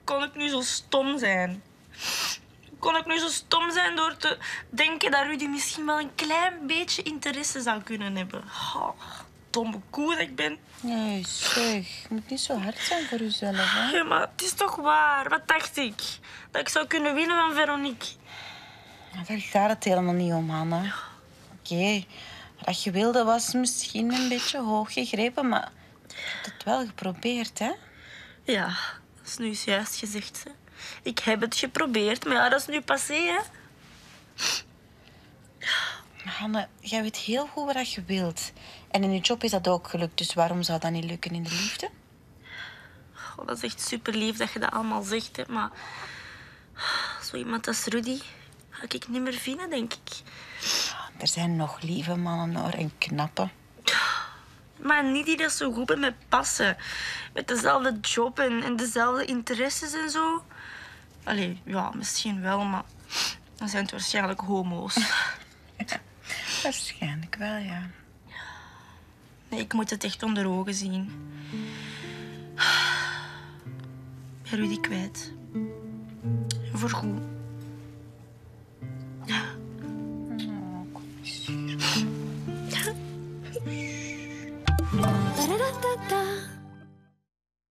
kon ik nu zo stom zijn? Kon ik nu zo stom zijn door te denken dat Rudy misschien wel een klein beetje interesse zou kunnen hebben? Oh, domme koe dat ik ben. Nee, zeg. Je moet niet zo hard zijn voor jezelf, hè? Ja, maar het is toch waar? Wat dacht ik? Dat ik zou kunnen winnen van Veronique. Daar gaat het helemaal niet om, Hanna. Oké, wat je wilde was misschien een beetje hoog gegrepen, maar je hebt het wel geprobeerd, hè? Ja, dat is nu juist gezegd. Hè. Ik heb het geprobeerd, maar ja, dat is nu passé, hè. Maar Hanne, jij weet heel goed wat je wilt. En in je job is dat ook gelukt, dus waarom zou dat niet lukken in de liefde? Oh, dat is echt super lief dat je dat allemaal zegt, hè. Maar zo iemand als Rudy ga ik niet meer vinden, denk ik. Er zijn nog lieve mannen, hoor, en knappe. Maar niet die dat zo goed bij me passen. Met dezelfde job en dezelfde interesses en zo. Allee, ja, misschien wel, maar dan zijn het waarschijnlijk homo's. Waarschijnlijk wel, ja. Nee, ik moet het echt onder ogen zien. Ik ben Rudy kwijt. Voorgoed.